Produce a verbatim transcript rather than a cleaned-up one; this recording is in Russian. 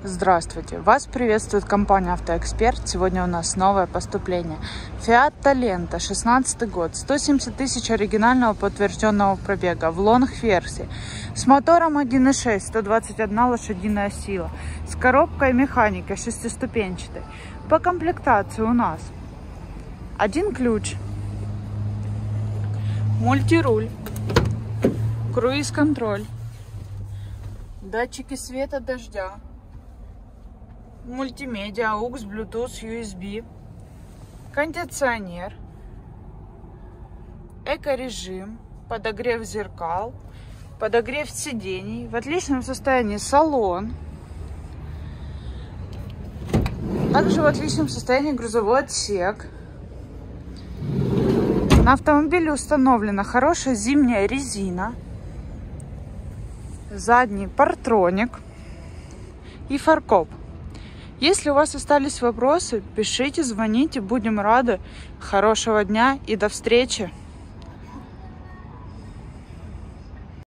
Здравствуйте! Вас приветствует компания «Автоэксперт». Сегодня у нас новое поступление. Fiat Talento, шестнадцатый год, сто семьдесят тысяч оригинального подтвержденного пробега в лонг-версии. С мотором один и шесть, сто двадцать одна лошадиная сила. С коробкой механика шестиступенчатой. По комплектации у нас один ключ, мультируль, круиз-контроль, датчики света, дождя, мультимедиа, эй ю экс, Bluetooth, ю эс би, кондиционер, эко-режим, подогрев зеркал, подогрев сидений, в отличном состоянии салон, также в отличном состоянии грузовой отсек. На автомобиле установлена хорошая зимняя резина, задний партроник и фаркоп. Если у вас остались вопросы, пишите, звоните, будем рады. Хорошего дня и до встречи!